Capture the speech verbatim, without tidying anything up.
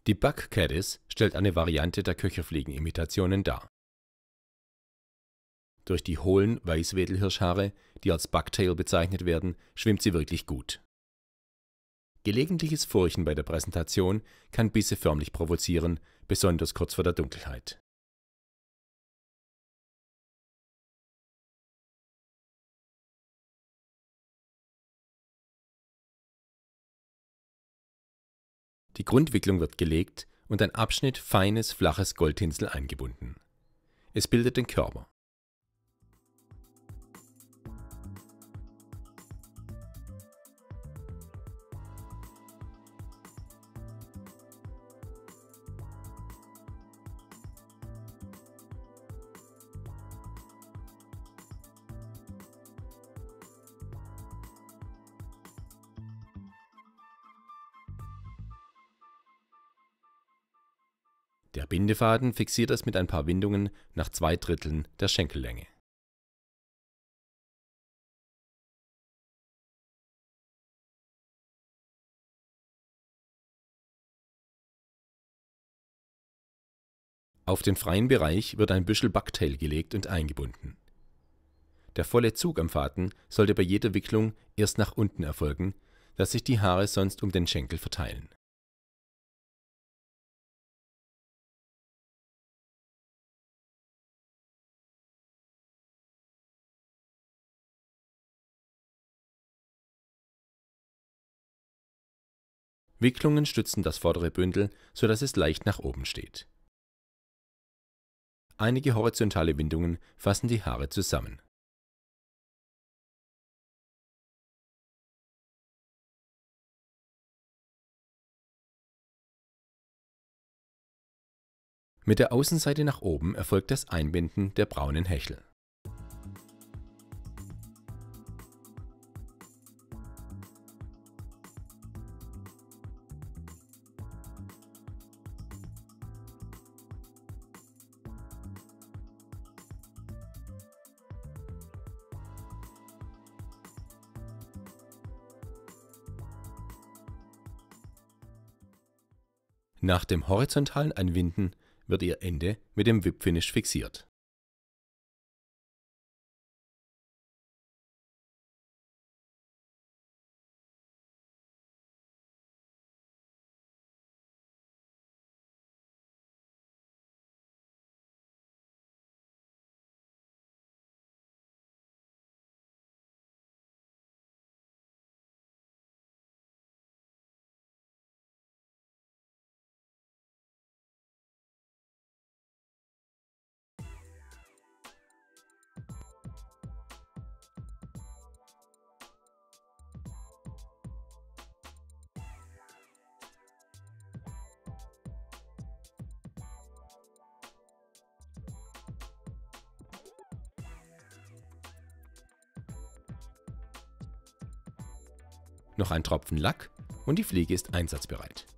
Die Bug Caddis stellt eine Variante der Köcherfliegen-Imitationen dar. Durch die hohlen Weißwedelhirschhaare, die als Bucktail bezeichnet werden, schwimmt sie wirklich gut. Gelegentliches Furchen bei der Präsentation kann Bisse förmlich provozieren, besonders kurz vor der Dunkelheit. Die Grundwicklung wird gelegt und ein Abschnitt feines, flaches Goldtinsel eingebunden. Es bildet den Körper. Der Bindefaden fixiert es mit ein paar Windungen nach zwei Dritteln der Schenkellänge. Auf den freien Bereich wird ein Büschel Bucktail gelegt und eingebunden. Der volle Zug am Faden sollte bei jeder Wicklung erst nach unten erfolgen, da sich die Haare sonst um den Schenkel verteilen. Wicklungen stützen das vordere Bündel, so dass es leicht nach oben steht. Einige horizontale Windungen fassen die Haare zusammen. Mit der Außenseite nach oben erfolgt das Einbinden der braunen Hechel. Nach dem horizontalen Einwinden wird ihr Ende mit dem Whip-Finish fixiert. Noch ein Tropfen Lack und die Fliege ist einsatzbereit.